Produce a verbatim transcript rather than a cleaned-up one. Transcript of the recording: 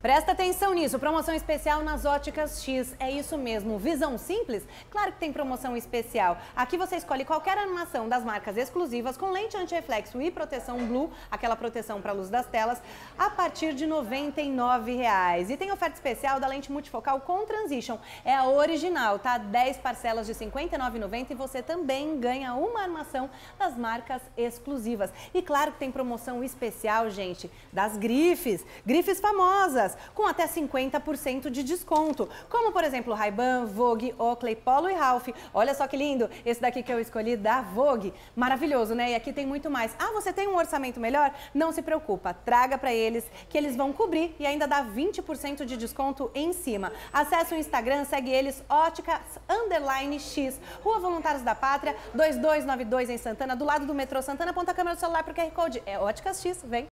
Presta atenção nisso, promoção especial nas Óticas X. É isso mesmo, visão simples? Claro que tem promoção especial. Aqui você escolhe qualquer armação das marcas exclusivas com lente anti-reflexo e proteção Blue, aquela proteção para a luz das telas, a partir de noventa e nove reais. E tem oferta especial da lente multifocal com Transition. É a original, tá? dez parcelas de cinquenta e nove reais e noventa centavos e você também ganha uma armação das marcas exclusivas. E claro que tem promoção especial, gente, das grifes. Grifes famosas, com até cinquenta por cento de desconto. Como, por exemplo, Ray-Ban, Vogue, Oakley, Polo e Ralph. Olha só que lindo, esse daqui que eu escolhi da Vogue. Maravilhoso, né? E aqui tem muito mais. Ah, você tem um orçamento melhor? Não se preocupa, traga para eles que eles vão cobrir e ainda dá vinte por cento de desconto em cima. Acesse o Instagram, segue eles, Óticas Underline X, Rua Voluntários da Pátria, dois dois nove dois em Santana, do lado do metrô Santana. Aponta a câmera do celular pro Q R Code. É Óticas X, vem!